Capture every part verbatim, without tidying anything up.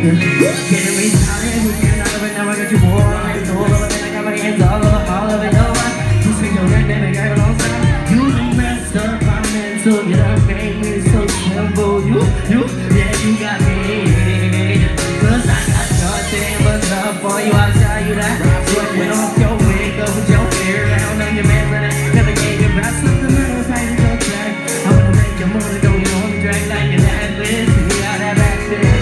Getting me started, we can't out of it, now I got you warm. It's all over, then I got my hands all over, all of it over. You say your red, then I got it on time. You done messed up my mental, you done made me so simple. You, you, yeah, you got me. Cause I got nothing but love for you, I'll tell you that. Sweating off your wig, up with your hair down on your man, but I never gave you back something little pain to track. I wanna make your money go, you wanna drag like an atlas. We got that back there.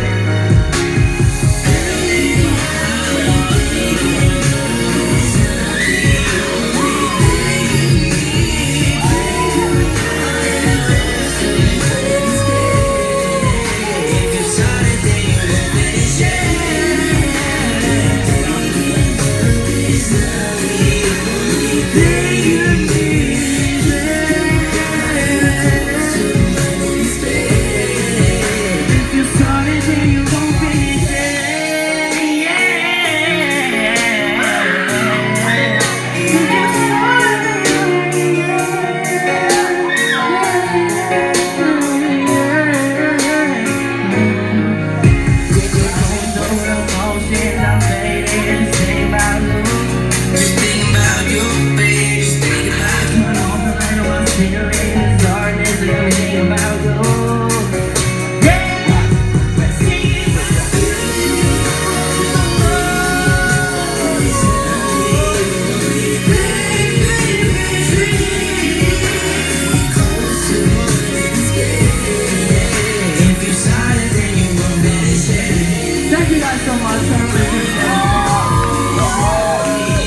Thank you guys so much.